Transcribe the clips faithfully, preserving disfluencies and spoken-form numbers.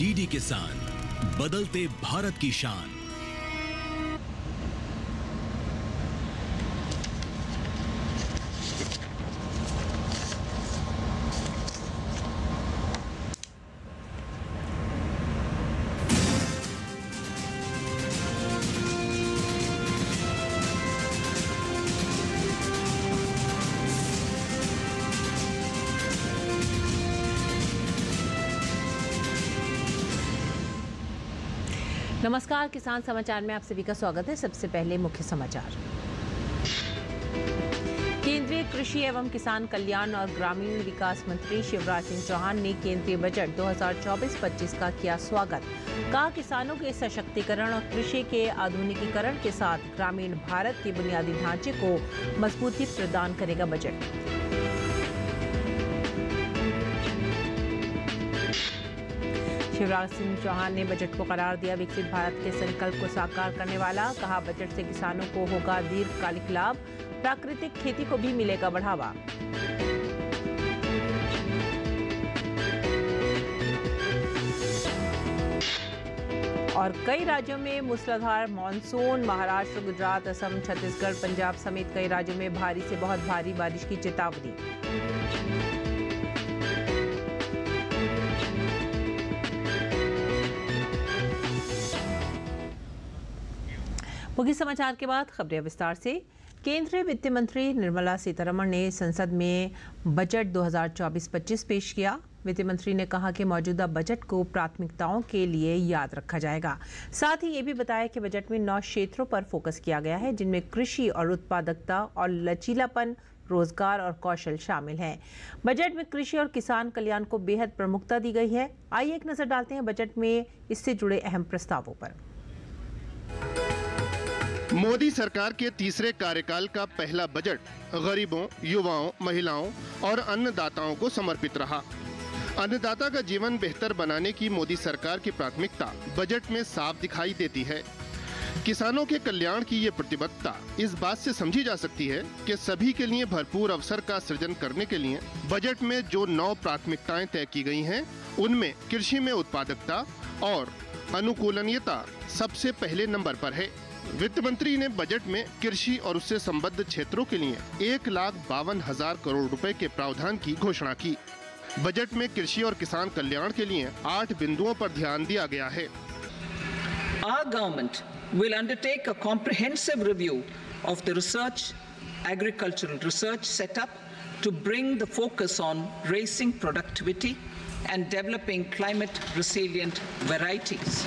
DD किसान, बदलते भारत की शान। नमस्कार, किसान समाचार में आप सभी का स्वागत है। सबसे पहले मुख्य समाचार। केंद्रीय कृषि एवं किसान कल्याण और ग्रामीण विकास मंत्री शिवराज सिंह चौहान ने केंद्रीय बजट दो हज़ार चौबीस पच्चीस का किया स्वागत। कहा, किसानों के सशक्तिकरण और कृषि के आधुनिकीकरण के साथ ग्रामीण भारत के बुनियादी ढांचे को मजबूती प्रदान करेगा बजट। शिवराज सिंह चौहान ने बजट को करार दिया विकसित भारत के संकल्प को साकार करने वाला। कहा, बजट से किसानों को होगा दीर्घकालिक लाभ, प्राकृतिक खेती को भी मिलेगा बढ़ावा। और कई राज्यों में मूसलाधार मानसून। महाराष्ट्र, गुजरात, असम, छत्तीसगढ़, पंजाब समेत कई राज्यों में भारी से बहुत भारी बारिश की चेतावनी। मुख्य समाचार के बाद खबरें विस्तार से। केंद्रीय वित्त मंत्री निर्मला सीतारमण ने संसद में बजट दो हज़ार चौबीस पच्चीस पेश किया। वित्त मंत्री ने कहा कि मौजूदा बजट को प्राथमिकताओं के लिए याद रखा जाएगा। साथ ही ये भी बताया कि बजट में नौ क्षेत्रों पर फोकस किया गया है, जिनमें कृषि और उत्पादकता और लचीलापन, रोजगार और कौशल शामिल हैं। बजट में कृषि और किसान कल्याण को बेहद प्रमुखता दी गई है। आइए एक नजर डालते हैं बजट में इससे जुड़े अहम प्रस्तावों पर। मोदी सरकार के तीसरे कार्यकाल का पहला बजट गरीबों, युवाओं, महिलाओं और अन्नदाताओं को समर्पित रहा। अन्नदाता का जीवन बेहतर बनाने की मोदी सरकार की प्राथमिकता बजट में साफ दिखाई देती है। किसानों के कल्याण की ये प्रतिबद्धता इस बात से समझी जा सकती है कि सभी के लिए भरपूर अवसर का सृजन करने के लिए बजट में जो नौ प्राथमिकताएं तय की गई हैं, उनमें कृषि में उत्पादकता और अनुकूलनीयता सबसे पहले नंबर पर है। वित्त मंत्री ने बजट में कृषि और उससे संबद्ध क्षेत्रों के लिए एक लाख बावन हजार करोड़ रुपए के प्रावधान की घोषणा की। बजट में कृषि और किसान कल्याण के लिए आठ बिंदुओं पर ध्यान दिया गया है। Our government will undertake a comprehensive review of the research, agricultural research setup to bring the focus on raising productivity and developing climate resilient varieties.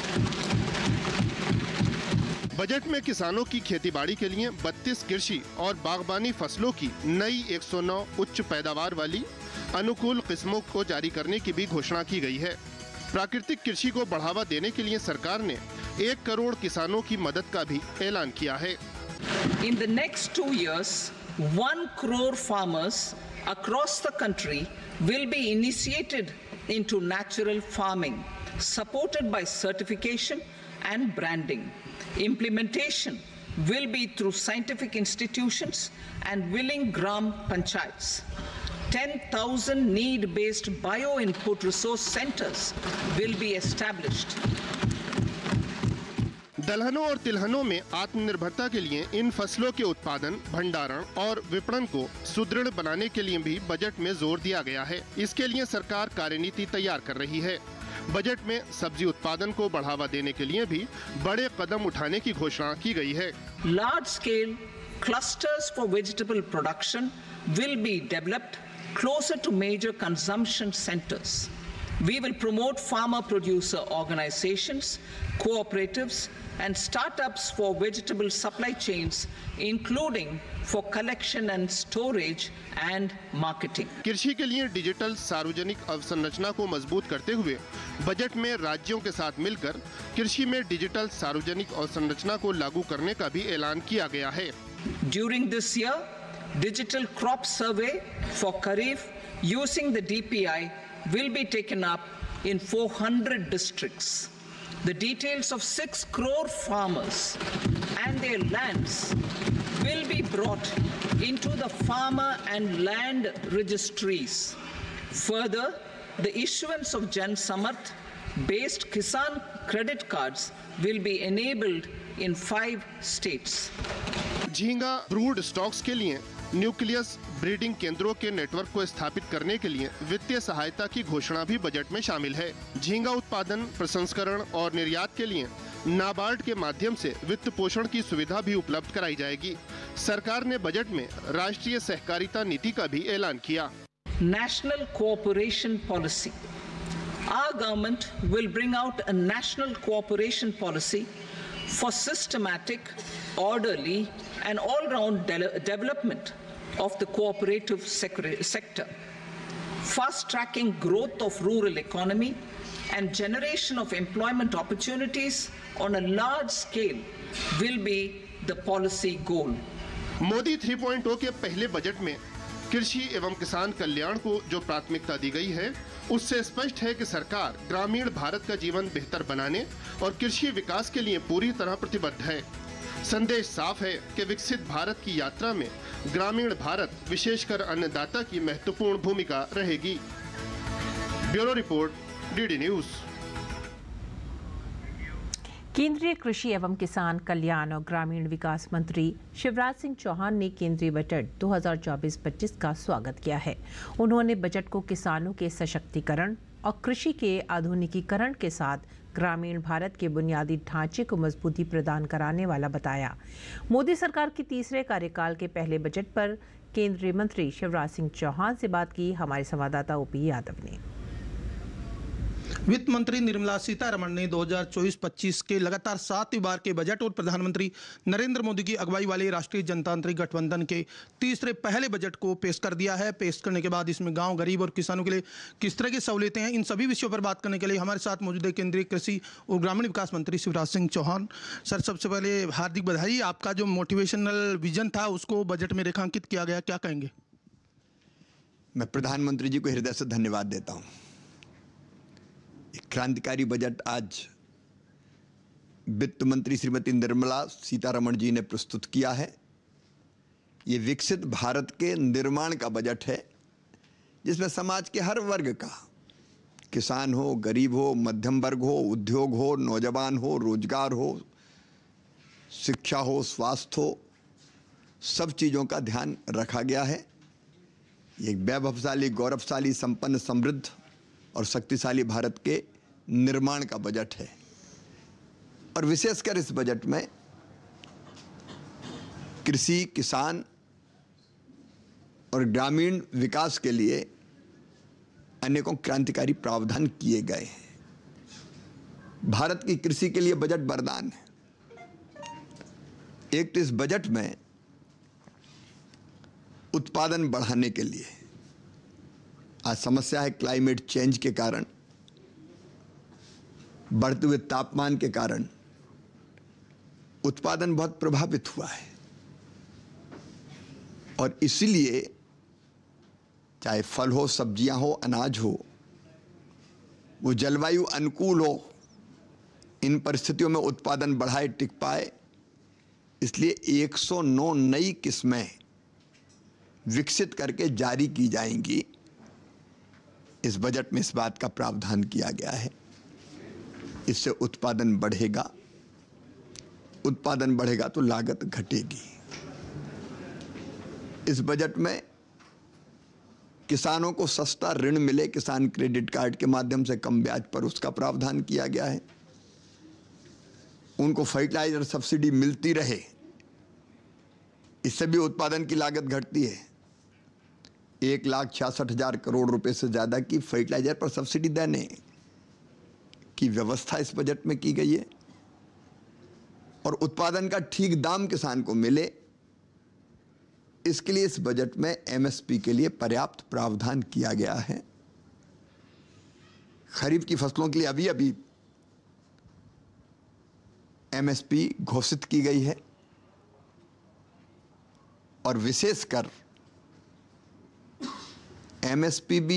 Budget में किसानों की खेतीबाड़ी के लिए बत्तीस कृषि और बागबानी फसलों की नई एक सौ नौ उच्च पैदावार वाली अनुकूल किस्मों को जारी करने की भी घोषणा की गई है। प्राकृतिक कृषि को बढ़ावा देने के लिए सरकार ने एक करोड़ किसानों की मदद का भी ऐलान किया है। In the next two years, one crore farmers across the country will be initiated into natural farming, supported by certification and branding. Implementation will be through scientific institutions and willing gram panchayats. ten thousand need-based bio-input resource centers will be established. दलहनों और तिलहनों में आत्मनिर्भरता के लिए इन फसलों के उत्पादन, भंडारण और विपणन को सुदृढ़ बनाने के लिए भी बजट में जोर दिया गया है। इसके लिए सरकार कार्यनीति तैयार कर रही है। बजट में सब्जी उत्पादन को बढ़ावा देने के लिए भी बड़े कदम उठाने की घोषणा की गई है। Large scale clusters for vegetable production will be developed closer to major consumption centers. We will promote farmer producer organizations, cooperatives and startups for vegetable supply chains, including for collection and storage and marketing. कृषि के लिए digital सार्वजनिक अवसंरचना को मजबूत करते हुए budget में राज्यों के साथ मिलकर कृषि में डिजिटल सार्वजनिक अवसंरचना को लागू करने का भी ऐलान किया गया है। During this year, digital crop survey for Kharif using the D P I will be taken up in four hundred districts. The details of six crore farmers and their lands will be brought into the farmer and land registries. Further, the issuance of Jan Samarth based Kisan credit cards will be enabled in five states. झींगा brood stocks के लिए nucleus breeding केंद्रों के network को स्थापित करने के लिए वित्तीय सहायता की घोषणा भी बजट में शामिल है। झींगा उत्पादन, प्रसंस्करण और निर्यात के लिए नाबार्ड के माध्यम से वित्त पोषण की सुविधा भी उपलब्ध कराई जाएगी। सरकार ने बजट में राष्ट्रीय सहकारिता नीति का भी ऐलान किया। National Cooperation Policy. Our government will bring out a national cooperation policy for systematic, orderly and all-round de- development of the cooperative sector, fast-tracking growth of rural economy and generation of employment opportunities on a large scale will be the policy goal. Modi three point O के पहले budget में कृषि एवं किसान कल्याण को जो प्राथमिकता दी गई है, उससे स्पष्ट है कि सरकार ग्रामीण भारत का जीवन बेहतर बनाने और कृषि विकास के लिए पूरी तरह प्रतिबद्ध है। संदेश साफ है कि विकसित भारत की यात्रा में ग्रामीण भारत, विशेषकर अन्नदाता की महत्वपूर्ण भूमिका रहेगी। Bureau report, DD news. केंद्रीय कृषि एवं किसान कल्याण और ग्रामीण विकास मंत्री शिवराज सिंह चौहान ने केंद्रीय बजट दो हज़ार चौबीस पच्चीस का स्वागत किया है। उन्होंने बजट को किसानों के सशक्तिकरण और कृषि के आधुनिकीकरण के साथ ग्रामीण भारत के बुनियादी ढांचे को मजबूती प्रदान कराने वाला बताया। मोदी सरकार के तीसरे कार्यकाल के पहले बजट पर केंद्रीय मंत्री शिवराज सिंह चौहान से बात की हमारे संवाददाता ओपी यादव ने। वित्त मंत्री निर्मला सीतारमण ने दो हज़ार चौबीस पच्चीस के लगातार सातवीं बार के बजट और प्रधानमंत्री नरेंद्र मोदी की अगुवाई वाले राष्ट्रीय जनतांत्रिक गठबंधन के तीसरे पहले बजट को पेश कर दिया है। पेश करने के बाद इसमें गांव, गरीब और किसानों के लिए किस तरह की सहूलियतें हैं, इन सभी विषयों पर बात करने के लिए हमारे साथ मौजूद है केंद्रीय कृषि और ग्रामीण विकास मंत्री शिवराज सिंह चौहान। सर, सबसे पहले हार्दिक बधाई। आपका जो मोटिवेशनल विजन था उसको बजट में रेखांकित किया गया, क्या कहेंगे? मैं प्रधानमंत्री जी को हृदय से धन्यवाद देता हूँ। क्रांतिकारी बजट आज वित्त मंत्री श्रीमती निर्मला सीतारमण जी ने प्रस्तुत किया है। ये विकसित भारत के निर्माण का बजट है, जिसमें समाज के हर वर्ग का, किसान हो, गरीब हो, मध्यम वर्ग हो, उद्योग हो, नौजवान हो, रोजगार हो, शिक्षा हो, स्वास्थ्य हो, सब चीज़ों का ध्यान रखा गया है। ये एक वैभवशाली, गौरवशाली, संपन्न, समृद्ध और शक्तिशाली भारत के निर्माण का बजट है। और विशेषकर इस बजट में कृषि, किसान और ग्रामीण विकास के लिए अनेकों क्रांतिकारी प्रावधान किए गए हैं। भारत की कृषि के लिए बजट वरदान है। एक तो इस बजट में उत्पादन बढ़ाने के लिए, आज समस्या है क्लाइमेट चेंज के कारण, बढ़ते हुए तापमान के कारण उत्पादन बहुत प्रभावित हुआ है। और इसीलिए चाहे फल हो, सब्जियां हो, अनाज हो, वो जलवायु अनुकूल हो, इन परिस्थितियों में उत्पादन बढ़ाए, टिक पाए, इसलिए एक सौ नौ नई किस्में विकसित करके जारी की जाएंगी। इस बजट में इस बात का प्रावधान किया गया है। इससे उत्पादन बढ़ेगा, उत्पादन बढ़ेगा तो लागत घटेगी। इस बजट में किसानों को सस्ता ऋण मिले, किसान क्रेडिट कार्ड के माध्यम से कम ब्याज पर, उसका प्रावधान किया गया है। उनको फर्टिलाइजर सब्सिडी मिलती रहे, इससे भी उत्पादन की लागत घटती है। एक लाख छियासठ हजार करोड़ रुपए से ज्यादा की फर्टिलाइजर पर सब्सिडी देने की व्यवस्था इस बजट में की गई है। और उत्पादन का ठीक दाम किसान को मिले, इसके लिए इस बजट में एमएसपी के लिए पर्याप्त प्रावधान किया गया है। खरीफ की फसलों के लिए अभी अभी एमएसपी घोषित की गई है। और विशेषकर एमएसपी भी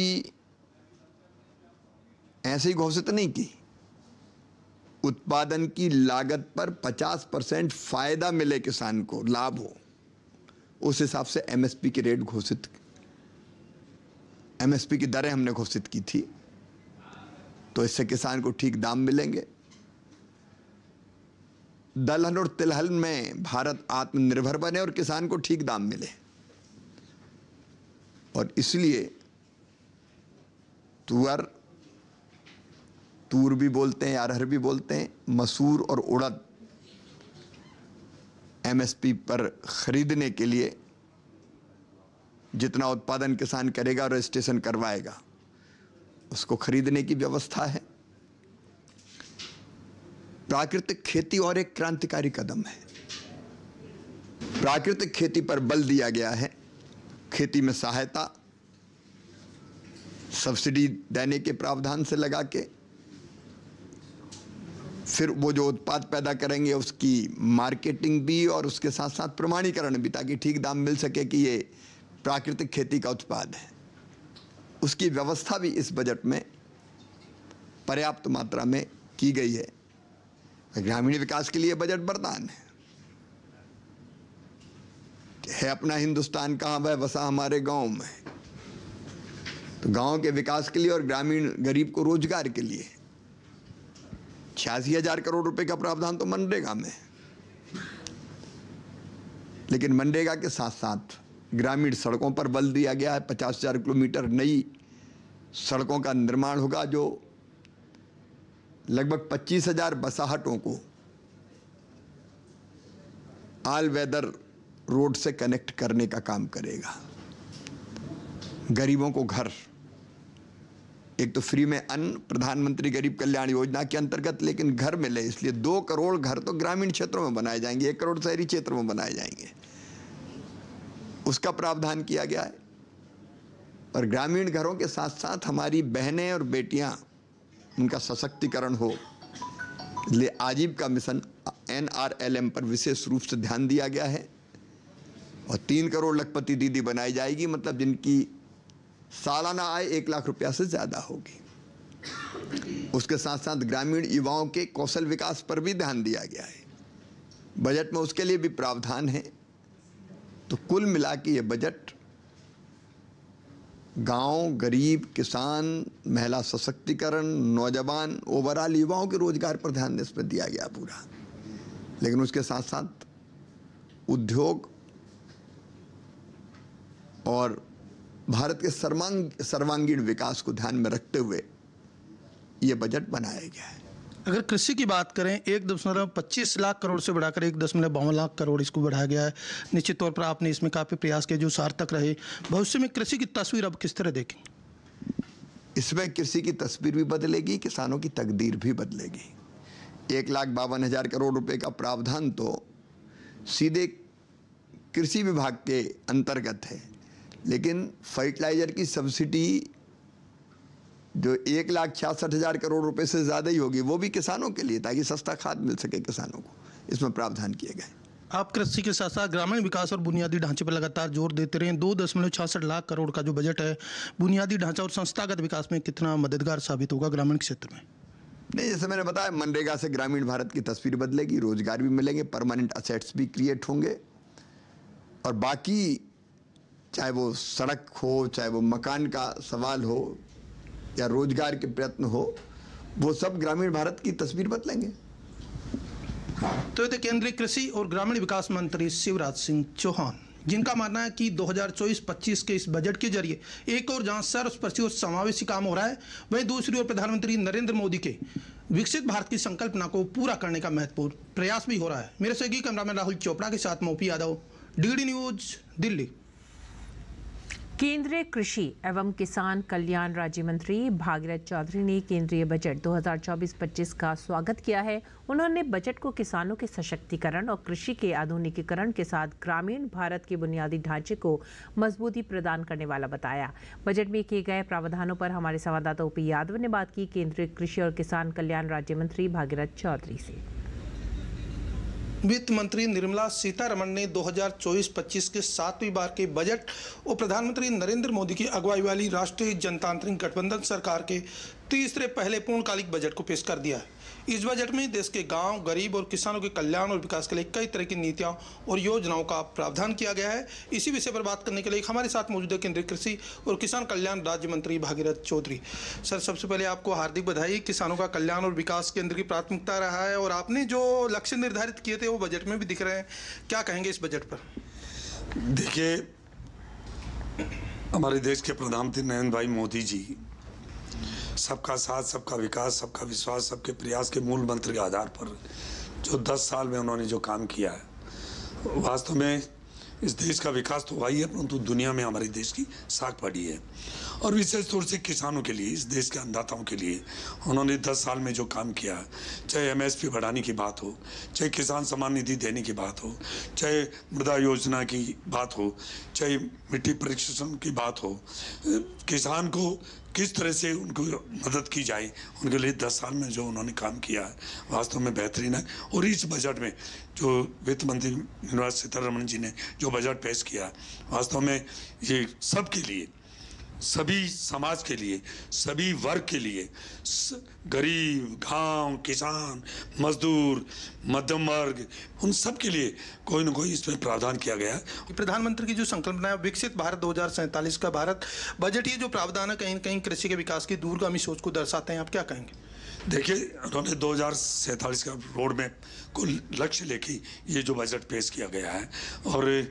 ऐसे ही घोषित नहीं की, उत्पादन की लागत पर पचास परसेंट फायदा मिले, किसान को लाभ हो, उस हिसाब से एमएसपी की रेट घोषित, एमएसपी की दरें हमने घोषित की थी। तो इससे किसान को ठीक दाम मिलेंगे। दलहन और तिलहन में भारत आत्मनिर्भर बने और किसान को ठीक दाम मिले। और इसलिए तुअर, तूर भी बोलते हैं, अरहर भी बोलते हैं, मसूर और उड़द एमएसपी पर खरीदने के लिए जितना उत्पादन किसान करेगा और रजिस्ट्रेशन करवाएगा उसको खरीदने की व्यवस्था है। प्राकृतिक खेती और एक क्रांतिकारी कदम है। प्राकृतिक खेती पर बल दिया गया है। खेती में सहायता सब्सिडी देने के प्रावधान से लगा के फिर वो जो उत्पाद पैदा करेंगे उसकी मार्केटिंग भी और उसके साथ साथ प्रमाणीकरण भी, ताकि ठीक दाम मिल सके कि ये प्राकृतिक खेती का उत्पाद है। उसकी व्यवस्था भी इस बजट में पर्याप्त मात्रा में की गई है। ग्रामीण विकास के लिए बजट वरदान है। है अपना हिंदुस्तान कहाँ वह बसा हमारे गांव में, तो गांव के विकास के लिए और ग्रामीण गरीब को रोजगार के लिए छियासी हजार करोड़ रुपए का प्रावधान तो मनरेगा में, लेकिन मनरेगा के साथ साथ ग्रामीण सड़कों पर बल दिया गया है। पचास हजार किलोमीटर नई सड़कों का निर्माण होगा जो लगभग पच्चीस हजार बसाहटों को ऑल वेदर रोड से कनेक्ट करने का काम करेगा। गरीबों को घर, एक तो फ्री में अन्न प्रधानमंत्री गरीब कल्याण योजना के अंतर्गत, लेकिन घर मिले इसलिए दो करोड़ घर तो ग्रामीण क्षेत्रों में बनाए जाएंगे, एक करोड़ शहरी क्षेत्रों में बनाए जाएंगे, उसका प्रावधान किया गया है। और ग्रामीण घरों के साथ साथ हमारी बहनें और बेटियां, उनका सशक्तिकरण हो, इसलिए आजीविका mission N R L M पर विशेष रूप से ध्यान दिया गया है। और तीन करोड़ लखपति दीदी बनाई जाएगी, मतलब जिनकी सालाना आय एक लाख रुपया से ज़्यादा होगी। उसके साथ साथ ग्रामीण युवाओं के कौशल विकास पर भी ध्यान दिया गया है। बजट में उसके लिए भी प्रावधान है। तो कुल मिला के ये बजट गांव, गरीब, किसान, महिला सशक्तिकरण, नौजवान, ओवरऑल युवाओं के रोजगार पर ध्यान इसमें दिया गया पूरा। लेकिन उसके साथ साथ उद्योग और भारत के सर्वांग सर्वांगीण विकास को ध्यान में रखते हुए ये बजट बनाया गया है। अगर कृषि की बात करें, एक दशमलव पच्चीस लाख करोड़ से बढ़ाकर एक दशमलव बावन लाख करोड़ इसको बढ़ाया गया है। निश्चित तौर पर आपने इसमें काफ़ी प्रयास किए जो सार्थक रहे। भविष्य में कृषि की तस्वीर अब किस तरह देखेंगे? इसमें कृषि की तस्वीर भी बदलेगी, किसानों की तकदीर भी बदलेगी। एक लाख बावन हजार करोड़ रुपए का प्रावधान तो सीधे कृषि विभाग के अंतर्गत है, लेकिन फर्टिलाइजर की सब्सिडी जो एक लाख छियासठ हजार करोड़ रुपए से ज़्यादा ही होगी, वो भी किसानों के लिए, ताकि सस्ता खाद मिल सके किसानों को, इसमें प्रावधान किए गए। आप कृषि के साथ साथ ग्रामीण विकास और बुनियादी ढांचे पर लगातार जोर देते रहे। दो दशमलव छियासठ लाख करोड़ का जो बजट है, बुनियादी ढांचा और संस्थागत विकास में कितना मददगार साबित होगा ग्रामीण क्षेत्र में? नहीं, जैसे मैंने बताया, मनरेगा से ग्रामीण भारत की तस्वीर बदलेगी, रोजगार भी मिलेंगे, परमानेंट असेट्स भी क्रिएट होंगे। और बाकी चाहे वो सड़क हो, चाहे वो मकान का सवाल हो या रोजगार के प्रयत्न हो, वो सब ग्रामीण भारत की तस्वीर बदलेंगे। तो ये थे केंद्रीय कृषि और ग्रामीण विकास मंत्री शिवराज सिंह चौहान, जिनका मानना है कि दो हज़ार चौबीस पच्चीस के इस बजट के जरिए एक और जहां सर्वस्पर्शी और समावेशी काम हो रहा है, वहीं दूसरी ओर प्रधानमंत्री नरेंद्र मोदी के विकसित भारत की संकल्पना को पूरा करने का महत्वपूर्ण प्रयास भी हो रहा है। मेरे सहयोगी कैमरामैन राहुल चोपड़ा के साथ मोपी यादव, डीडी न्यूज, दिल्ली। केंद्रीय कृषि एवं किसान कल्याण राज्य मंत्री भागीरथ चौधरी ने केंद्रीय बजट दो हज़ार चौबीस पच्चीस का स्वागत किया है। उन्होंने बजट को किसानों के सशक्तिकरण और कृषि के आधुनिकीकरण के साथ ग्रामीण भारत के बुनियादी ढांचे को मजबूती प्रदान करने वाला बताया। बजट में किए गए प्रावधानों पर हमारे संवाददाता ओपी यादव ने बात की केंद्रीय कृषि और किसान कल्याण राज्य मंत्री भागीरथ चौधरी से। वित्त मंत्री निर्मला सीतारमण ने दो हज़ार चौबीस पच्चीस के सातवीं बार के बजट और प्रधानमंत्री नरेंद्र मोदी की अगुवाई वाली राष्ट्रीय जनतांत्रिक गठबंधन सरकार के तीसरे पहले पूर्णकालिक बजट को पेश कर दिया है। इस बजट में देश के गांव, गरीब और किसानों के कल्याण और विकास के लिए कई तरह की नीतियां और योजनाओं का प्रावधान किया गया है। इसी विषय पर बात करने के लिए हमारे साथ मौजूद है केंद्रीय कृषि और किसान कल्याण राज्य मंत्री भागीरथ चौधरी। सर, सबसे पहले आपको हार्दिक बधाई। किसानों का कल्याण और विकास केंद्र की प्राथमिकता रहा है और आपने जो लक्ष्य निर्धारित किए थे वो बजट में भी दिख रहे हैं। क्या कहेंगे इस बजट पर? देखिए, हमारे देश के प्रधानमंत्री नरेंद्र भाई मोदी जी सबका साथ, सबका विकास, सबका विश्वास, सबके प्रयास के मूल मंत्र के आधार पर जो दस साल में उन्होंने जो काम किया है, वास्तव में इस देश का विकास तो हुआ ही है, परंतु दुनिया में हमारे देश की साख बढ़ी है। और विशेष तौर से किसानों के लिए, इस देश के अन्नदाताओं के लिए उन्होंने दस साल में जो काम किया, चाहे एमएसपी बढ़ाने की बात हो, चाहे किसान सम्मान निधि देने की बात हो, चाहे मृदा योजना की बात हो, चाहे मिट्टी परीक्षण की बात हो, किसान को किस तरह से उनको मदद की जाए, उनके लिए दस साल में जो उन्होंने काम किया है वास्तव में बेहतरीन है। और इस बजट में जो वित्त मंत्री निर्मला सीतारमण जी ने जो बजट पेश किया, वास्तव में ये सबके लिए, सभी समाज के लिए, सभी वर्ग के लिए, गरीब, गांव, किसान, मजदूर, मध्यम वर्ग, उन सब के लिए कोई न कोई इसमें प्रावधान किया गया है। प्रधानमंत्री की जो संकल्पना है विकसित भारत दो हज़ार सैंतालीस का भारत, बजट ये जो प्रावधान है कहीं न कहीं कृषि के विकास की दूरगामी सोच को दर्शाते हैं। आप क्या कहेंगे? देखिए, उन्होंने दो हज़ार सैंतालीस का रोड मैप को लक्ष्य लेके ये जो बजट पेश किया गया है, और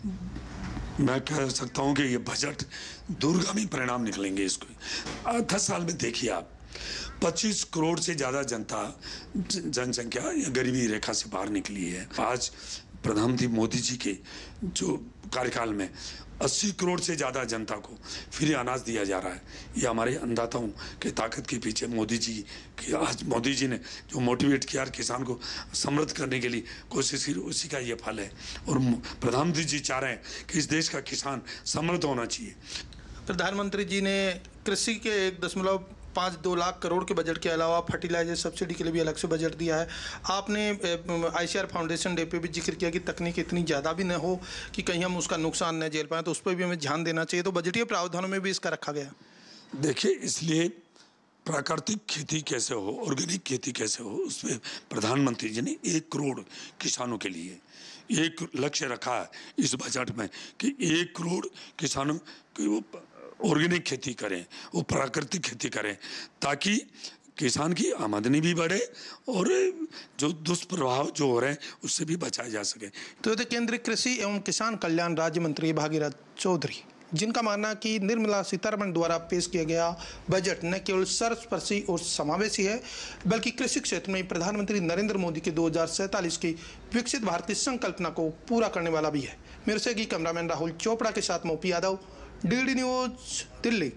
मैं कह सकता हूँ कि ये बजट दूरगामी परिणाम निकलेंगे इसको। दस साल में देखिए आप, पच्चीस करोड़ से ज़्यादा जनता जनसंख्या या गरीबी रेखा से बाहर निकली है। आज प्रधानमंत्री मोदी जी के जो कार्यकाल में अस्सी करोड़ से ज़्यादा जनता को फ्री अनाज दिया जा रहा है। ये हमारे अन्नदाताओं के ताकत के पीछे मोदी जी की, आज मोदी जी ने जो मोटिवेट किया किसान को समृद्ध करने के लिए कोशिश की, उसी का ये फल है। और प्रधानमंत्री जी चाह रहे हैं कि इस देश का किसान समृद्ध होना चाहिए। प्रधानमंत्री जी ने कृषि के एक दशमलव पाँच दो लाख करोड़ के बजट के अलावा फर्टिलाइजर सब्सिडी के लिए भी अलग से बजट दिया है। आपने आईसीआर फाउंडेशन डे पे भी जिक्र किया कि तकनीक इतनी ज़्यादा भी न हो कि कहीं हम उसका नुकसान न झेल पाएँ, तो उस पर भी हमें ध्यान देना चाहिए। तो बजटीय प्रावधानों में भी इसका रखा गया। देखिए, इसलिए प्राकृतिक खेती कैसे हो, ऑर्गेनिक खेती कैसे हो, उसमें प्रधानमंत्री जी ने एक करोड़ किसानों के लिए एक लक्ष्य रखा है इस बजट में कि एक करोड़ किसानों की वो ऑर्गेनिक खेती करें, वो प्राकृतिक खेती करें, ताकि किसान की आमदनी भी बढ़े और जो दुष्प्रभाव जो हो रहे हैं उससे भी बचाया जा सके। तो ये केंद्रीय कृषि एवं किसान कल्याण राज्य मंत्री भागीरथ चौधरी, जिनका मानना कि निर्मला सीतारमण द्वारा पेश किया गया बजट न केवल सर्वस्पर्शी और समावेशी है, बल्कि कृषि क्षेत्र में प्रधानमंत्री नरेंद्र मोदी के दो हज़ार सैंतालीस की विकसित भारत की संकल्पना को पूरा करने वाला भी है। मेरे से कैमरामैन राहुल चोपड़ा के साथ मोपी यादव, डीडी न्यूज, दिल्ली।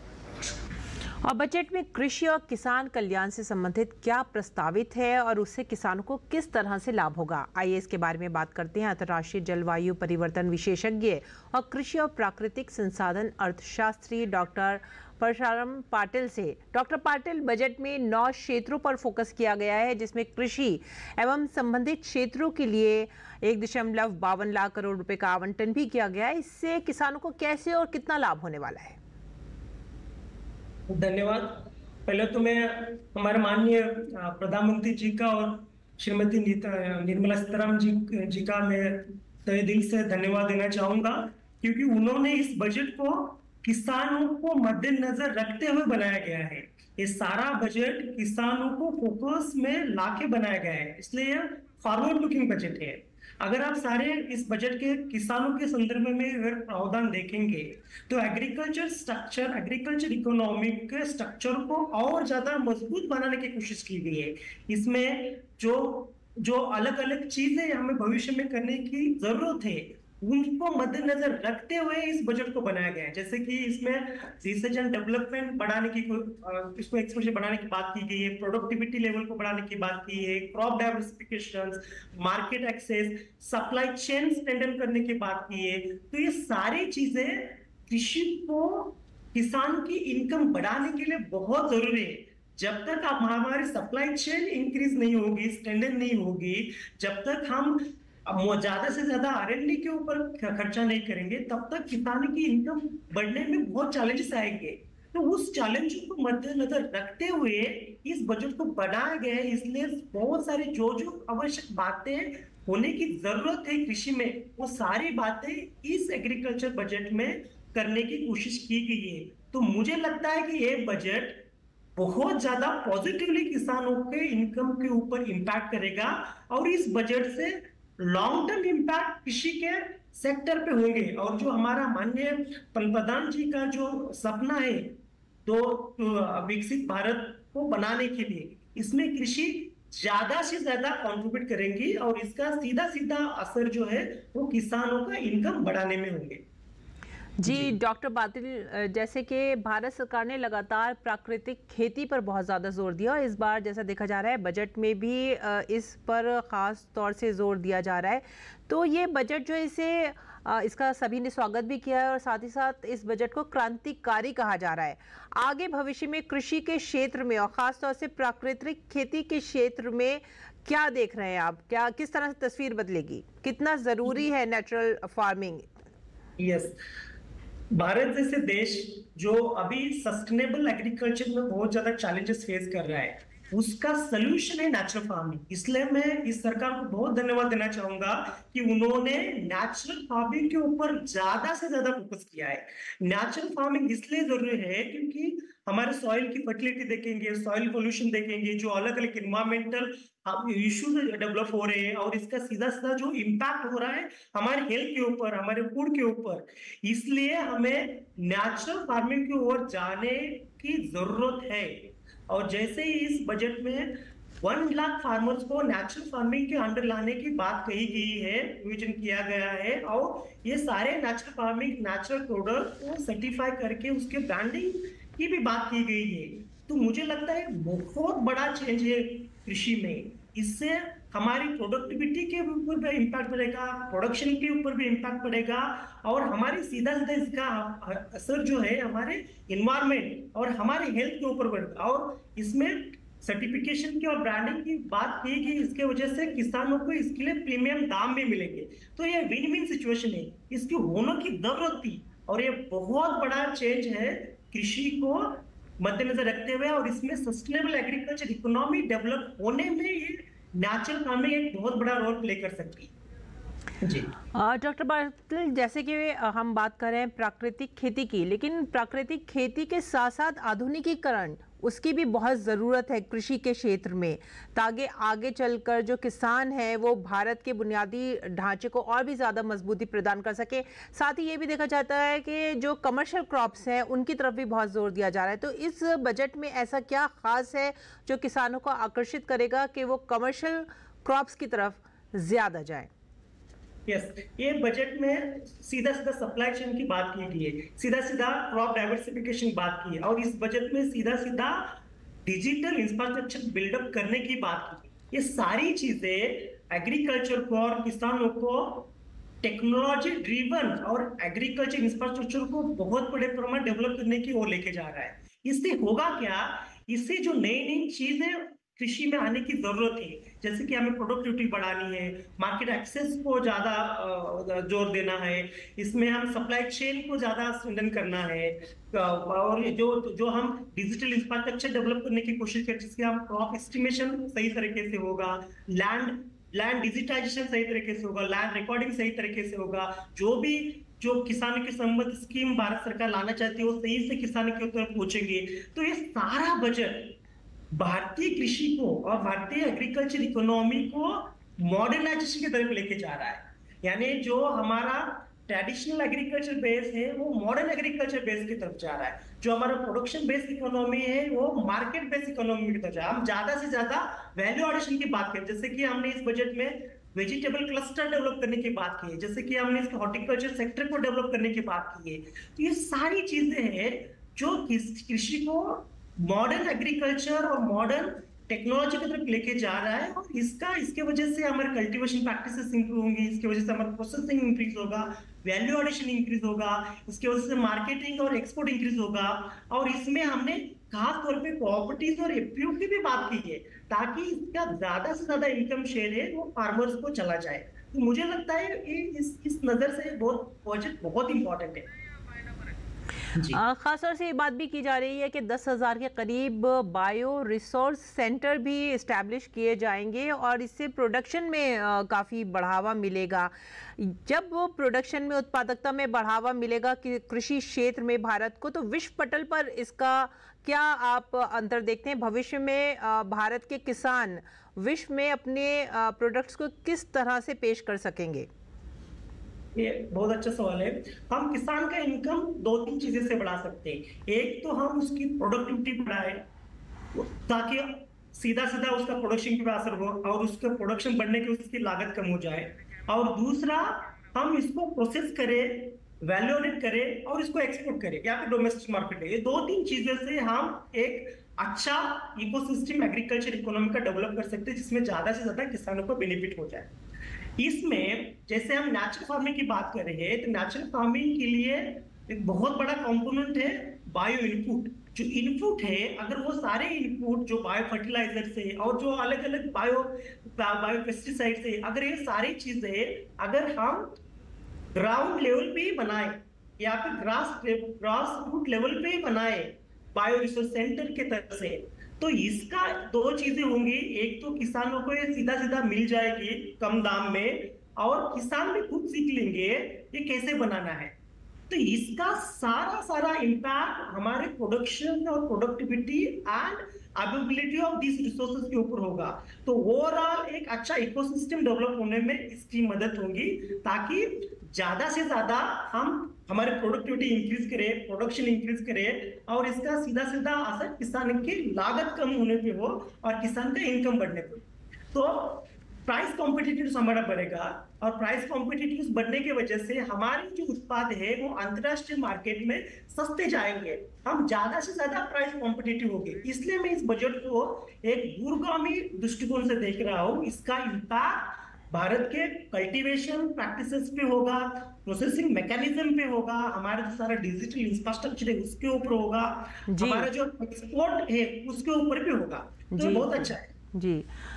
और बजट में कृषि और किसान कल्याण से संबंधित क्या प्रस्तावित है और उससे किसानों को किस तरह से लाभ होगा, आइए इसके बारे में बात करते हैं अंतर्राष्ट्रीय जलवायु परिवर्तन विशेषज्ञ और कृषि और प्राकृतिक संसाधन अर्थशास्त्री डॉक्टर परशुराम पाटिल से। डॉक्टर पाटिल, बजट में नौ क्षेत्रों पर फोकस किया गया है, जिसमें कृषि एवं संबंधित क्षेत्रों के लिए एक दशमलव बावन लाख करोड़ रुपए का आवंटन भी किया गया है। इससे किसानों को कैसे और कितना लाभ होने वाला है? धन्यवाद। पहले तो मैं हमारे माननीय प्रधानमंत्री जी का और श्रीमती निर्मला सीतारमण जी जी का मैं तहे दिल से धन्यवाद देना चाहूंगा, क्योंकि उन्होंने इस बजट को किसानों को मद्देनजर रखते हुए बनाया गया है। ये सारा बजट किसानों को फोकस में लाके बनाया गया है, इसलिए फॉरवर्ड लुकिंग बजट है। अगर आप सारे इस बजट के किसानों के संदर्भ में अगर प्रावधान देखेंगे तो एग्रीकल्चर स्ट्रक्चर, एग्रीकल्चर इकोनॉमिक के स्ट्रक्चर को और ज्यादा मजबूत बनाने की कोशिश की गई है। इसमें जो जो अलग अलग चीजें हमें भविष्य में करने की जरूरत है उनको मद्देनजर रखते हुए इस बजट को बनाया गया है। जैसे कि इसमें रिसर्च एंड डेवलपमेंट बढ़ाने की, इसको एक्सपोजर बढ़ाने की बात की गई है, प्रोडक्टिविटी लेवल को बढ़ाने की बात की है, crop diversification, market access, supply chain strengthen करने की बात की है। तो ये सारी चीजें कृषि को, किसान की इनकम बढ़ाने के लिए बहुत जरूरी है। जब तक आप हमारी सप्लाई चेन इंक्रीज नहीं होगी, स्ट्रेंथन नहीं होगी, जब तक हम ज्यादा से ज्यादा आर एंड डी के ऊपर खर्चा नहीं करेंगे, तब तक किसानों की इनकम बढ़ने में बहुत चैलेंजेस आएंगे। तो उस चैलेंज को मद्देनजर रखते हुए इस बजट को बनाया गया है। इसलिए बहुत सारी जो जो आवश्यक बातें होने की जरूरत है कृषि में, वो सारी बातें इस एग्रीकल्चर बजट में करने की कोशिश की गई है। तो मुझे लगता है कि ये बजट बहुत ज्यादा पॉजिटिवली किसानों के इनकम के ऊपर इम्पैक्ट करेगा और इस बजट से लॉन्ग टर्म इम्पैक्ट कृषि के सेक्टर पे होंगे। और जो हमारा माननीय प्रधान जी का जो सपना है तो, तो विकसित भारत को बनाने के लिए, इसमें कृषि ज्यादा से ज्यादा कंट्रीब्यूट करेंगी और इसका सीधा सीधा असर जो है वो किसानों का इनकम बढ़ाने में होंगे। जी डॉक्टर बातिल, जैसे कि भारत सरकार ने लगातार प्राकृतिक खेती पर बहुत ज़्यादा जोर दिया और इस बार जैसा देखा जा रहा है बजट में भी इस पर ख़ास तौर से जोर दिया जा रहा है, तो ये बजट जो है इसे इसका सभी ने स्वागत भी किया है और साथ ही साथ इस बजट को क्रांतिकारी कहा जा रहा है। आगे भविष्य में कृषि के क्षेत्र में और ख़ास तौर से प्राकृतिक खेती के क्षेत्र में क्या देख रहे हैं आप? क्या किस तरह से तस्वीर बदलेगी? कितना ज़रूरी है नेचुरल फार्मिंग? यस, भारत जैसे देश जो अभी सस्टेनेबल एग्रीकल्चर में बहुत ज्यादा चैलेंजेस फेस कर रहा है, उसका सोल्यूशन है नेचुरल फार्मिंग। इसलिए मैं इस सरकार को बहुत धन्यवाद देना चाहूंगा कि उन्होंने नेचुरल फार्मिंग के ऊपर ज्यादा से ज्यादा फोकस किया है। नेचुरल फार्मिंग इसलिए जरूरी है क्योंकि हमारे सॉइल की फर्टिलिटी देखेंगे, सॉइल पोल्यूशन देखेंगे, जो अलग अलग इन्वायरमेंटल इश्यूज डेवलप हो रहे हैं और इसका सीधा सीधा जो इम्पैक्ट हो रहा है हमारे हेल्थ के ऊपर, हमारे फूड के ऊपर, इसलिए हमें नेचुरल फार्मिंग की ओर जाने की जरूरत है। और जैसे ही इस बजट में वन लाख फार्मर्स को नेचुरल फार्मिंग के अंडर लाने की बात कही गई है, विजन किया गया है और ये सारे नेचुरल फार्मिंग नेचुरल प्रोडक्ट को सर्टिफाई करके उसके ब्रांडिंग की भी बात की गई है। तो मुझे लगता है बहुत बड़ा चेंज है कृषि में। इससे हमारी प्रोडक्टिविटी के ऊपर भी इम्पैक्ट पड़ेगा, प्रोडक्शन के ऊपर भी इम्पैक्ट पड़ेगा और हमारी सीधा सीधा इसका असर जो है हमारे इन्वायरमेंट और हमारे हेल्थ के ऊपर पड़ेगा। और इसमें सर्टिफिकेशन की और ब्रांडिंग की बात की गई, इसके वजह से किसानों को इसके लिए प्रीमियम दाम भी मिलेंगे। तो ये विन विन सिचुएशन है, इसकी होने की जरूरत थी और ये बहुत बड़ा चेंज है कृषि को मद्देनजर रखते हुए। और इसमें सस्टेनेबल एग्रीकल्चर इकोनॉमी डेवलप होने में ये नेचुरल फार्मिंग एक बहुत बड़ा रोल प्ले कर सकती है। जी डॉक्टर बातिल, जैसे कि हम बात कर रहे हैं प्राकृतिक खेती की, लेकिन प्राकृतिक खेती के साथ साथ आधुनिकीकरण उसकी भी बहुत ज़रूरत है कृषि के क्षेत्र में, ताकि आगे चलकर जो किसान है वो भारत के बुनियादी ढांचे को और भी ज़्यादा मजबूती प्रदान कर सके। साथ ही ये भी देखा जाता है कि जो कमर्शियल क्रॉप्स हैं उनकी तरफ भी बहुत जोर दिया जा रहा है। तो इस बजट में ऐसा क्या खास है जो किसानों को आकर्षित करेगा कि वो कमर्शियल क्रॉप्स की तरफ ज़्यादा जाए? यस yes, ये बजट में सीधा सीधा सप्लाई चेन की बात की गई है, सीधा सीधा क्रॉप डाइवर्सिफिकेशन की बात की है और इस बजट में सीधा सीधा डिजिटल इंफ्रास्ट्रक्चर बिल्डअप करने की बात की है। ये सारी चीजें एग्रीकल्चर को और किसानों को टेक्नोलॉजी ड्रिवन और एग्रीकल्चर इंफ्रास्ट्रक्चर को बहुत बड़े प्रमाण डेवलप करने की ओर लेके जा रहा है। इससे होगा क्या, इससे जो नई नई चीजें कृषि में आने की जरूरत है, जैसे कि हमें प्रोडक्टिविटी बढ़ानी है, मार्केट एक्सेस को ज्यादा जोर देना है, इसमें हम सप्लाई चेन को ज्यादा स्ट्रेंथन करना है और जो जो हम डिजिटल इंफ्रास्ट्रक्चर डेवलप करने की कोशिश करें जिससे हम क्रॉप एस्टिमेशन सही तरीके से होगा, लैंड लैंड डिजिटाइजेशन सही तरीके से होगा, लैंड रिकॉर्डिंग सही तरीके से होगा, जो भी जो किसानों के संबंध स्कीम भारत सरकार लाना चाहती है वो सही से किसानों की तरफ पहुंचेंगे। तो ये सारा बजट भारतीय कृषि को और भारतीय एग्रीकल्चर इकोनॉमी को मॉडर्नाइजेशन की तरफ लेके जा रहा है। यानी जो हमारा ट्रेडिशनल एग्रीकल्चर बेस है वो मॉडर्न एग्रीकल्चर बेस की तरफ जा रहा है, जो हमारा प्रोडक्शन बेस्ड इकोनॉमी है वो मार्केट बेस्ड इकोनॉमी की तरफ जा रहा है। हम ज्यादा से ज्यादा वैल्यू एडिशन की बात करें, जैसे कि हमने इस बजट में वेजिटेबल क्लस्टर डेवलप करने की बात की है, जैसे कि हमने इसके हॉर्टिकल्चर सेक्टर को डेवलप करने की बात की है। तो ये सारी चीजें हैं जो कृषि को मॉडर्न एग्रीकल्चर और मॉडर्न टेक्नोलॉजी की तरफ लेके जा रहा है और इसका इसके वजह से हमारे कल्टीवेशन प्रैक्टिसेस इंप्रूव होंगी, इसके वजह से हमारा प्रोसेसिंग इंक्रीज होगा, वैल्यू एडिशन इंक्रीज होगा, इसके वजह से मार्केटिंग और एक्सपोर्ट इंक्रीज होगा। और इसमें हमने खास तौर पे कोऑपरेटिव और एफपीओ की भी बात की है ताकि इसका ज्यादा से ज्यादा इनकम शेयर है वो फार्मर्स को चला जाए। तो मुझे लगता है इस इस नजर से बहुत बजट बहुत इंपॉर्टेंट है। खासतौर से ये बात भी की जा रही है कि दस हजार के करीब बायो रिसोर्स सेंटर भी इस्टेब्लिश किए जाएंगे और इससे प्रोडक्शन में काफ़ी बढ़ावा मिलेगा। जब वो प्रोडक्शन में, उत्पादकता में बढ़ावा मिलेगा कि कृषि क्षेत्र में भारत को, तो विश्व पटल पर इसका क्या आप अंतर देखते हैं? भविष्य में भारत के किसान विश्व में अपने प्रोडक्ट्स को किस तरह से पेश कर सकेंगे? ये बहुत अच्छा सवाल है। हम किसान का इनकम दो तीन चीजें से बढ़ा सकते हैं। एक तो हम उसकी प्रोडक्टिविटी बढ़ाए ताकि सीधा सीधा उसका प्रोडक्शन पे असर हो और उसका प्रोडक्शन बढ़ने की उसकी लागत कम हो जाए, और दूसरा हम इसको प्रोसेस करें, वैल्यू एडेड करें और इसको एक्सपोर्ट करें या फिर डोमेस्टिक मार्केट है। ये दो तीन चीजें से हम एक अच्छा इकोसिस्टम एग्रीकल्चर इकोनॉमी का डेवलप कर सकते हैं जिसमें ज्यादा से ज्यादा किसानों को बेनिफिट हो जाए। इसमें जैसे हम नेचुरल फार्मिंग की बात कर रहे हैं तो नेचुरल फार्मिंग के लिए एक बहुत बड़ा कंपोनेंट है बायो इनपुट। जो इनपुट है, अगर वो सारे इनपुट जो बायो फर्टिलाइजर से और जो अलग अलग बायो बायो पेस्टिसाइड से, अगर ये सारी चीजें अगर हम ग्राउंड लेवल पे ही बनाए या फिर ग्रास ग्रास रूट लेवल पे ही बनाए बायो रिसोर्स सेंटर के तरफ से, तो इसका दो चीजें होंगी। एक तो किसानों को ये सीधा सीधा मिल जाएगी कम दाम में, और किसान भी खुद सीख लेंगे ये कैसे बनाना है। तो इसका सारा सारा इम्पैक्ट हमारे प्रोडक्शन और productivity and availability of this resources के ऊपर होगा। तो ओवरऑल एक अच्छा इकोसिस्टम डेवलप होने में इसकी मदद होगी ताकि ज्यादा से ज्यादा हम हमारे प्रोडक्टिविटी इंक्रीज करें, प्रोडक्शन इंक्रीज करें और इसका सीधा सीधा असर किसान की लागत कम होने पे हो और किसान का इनकम बढ़ने पे। तो प्राइस कॉम्पिटिटिव हमारा बढ़ेगा और प्राइस कॉम्पिटिटिव बढ़ने की वजह से हमारे जो उत्पाद है वो अंतरराष्ट्रीय मार्केट में सस्ते जाएंगे, हम ज्यादा से ज्यादा प्राइस कॉम्पिटिटिव होंगे। इसलिए मैं इस बजट को एक दूरगामी दृष्टिकोण से देख रहा हूँ। इसका इम्पैक्ट भारत के कल्टीवेशन प्रैक्टिसेस पे होगा, प्रोसेसिंग मैकेनिज्म पे होगा, हमारा जो सारा डिजिटल इंफ्रास्ट्रक्चर है उसके ऊपर होगा, हमारा जो एक्सपोर्ट है उसके ऊपर भी होगा। तो बहुत अच्छा है जी।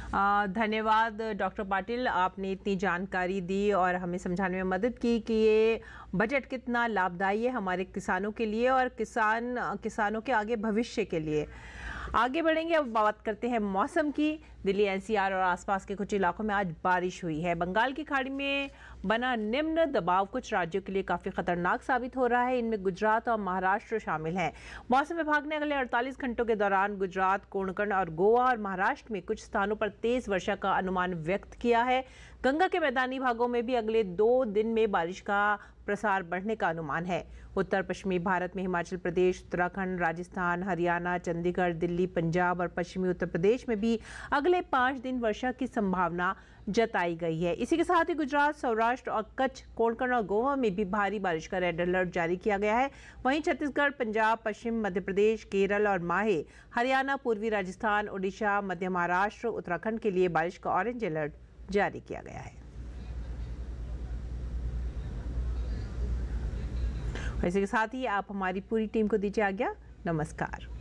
धन्यवाद डॉक्टर पाटिल, आपने इतनी जानकारी दी और हमें समझाने में मदद की कि ये बजट कितना लाभदायी है हमारे किसानों के लिए और किसान किसानों के आगे भविष्य के लिए। आगे बढ़ेंगे, अब बात करते हैं मौसम की। दिल्ली एनसीआर और आसपास के कुछ इलाकों में आज बारिश हुई है। बंगाल की खाड़ी में बना निम्न दबाव कुछ राज्यों के लिए काफ़ी खतरनाक साबित हो रहा है, इनमें गुजरात और महाराष्ट्र शामिल हैं। मौसम विभाग ने अगले अड़तालीस घंटों के दौरान गुजरात, कोंकण और गोवा और महाराष्ट्र में कुछ स्थानों पर तेज वर्षा का अनुमान व्यक्त किया है। गंगा के मैदानी भागों में भी अगले दो दिन में बारिश का प्रसार बढ़ने का अनुमान है। उत्तर पश्चिमी भारत में हिमाचल प्रदेश, उत्तराखंड, राजस्थान, हरियाणा, चंडीगढ़, दिल्ली, पंजाब और पश्चिमी उत्तर प्रदेश में भी अगले पाँच दिन वर्षा की संभावना जताई गई है। इसी के साथ ही गुजरात, सौराष्ट्र और कच्छ, कोंकण और गोवा में भी भारी बारिश का रेड अलर्ट जारी किया गया है। वहीं छत्तीसगढ़, पंजाब, पश्चिम मध्य प्रदेश, केरल और माहे, हरियाणा, पूर्वी राजस्थान, उड़ीसा, मध्य महाराष्ट्र, उत्तराखंड के लिए बारिश का ऑरेंज अलर्ट जारी किया गया है। इसी के साथ ही आप हमारी पूरी टीम को दीजिए आज्ञा। नमस्कार।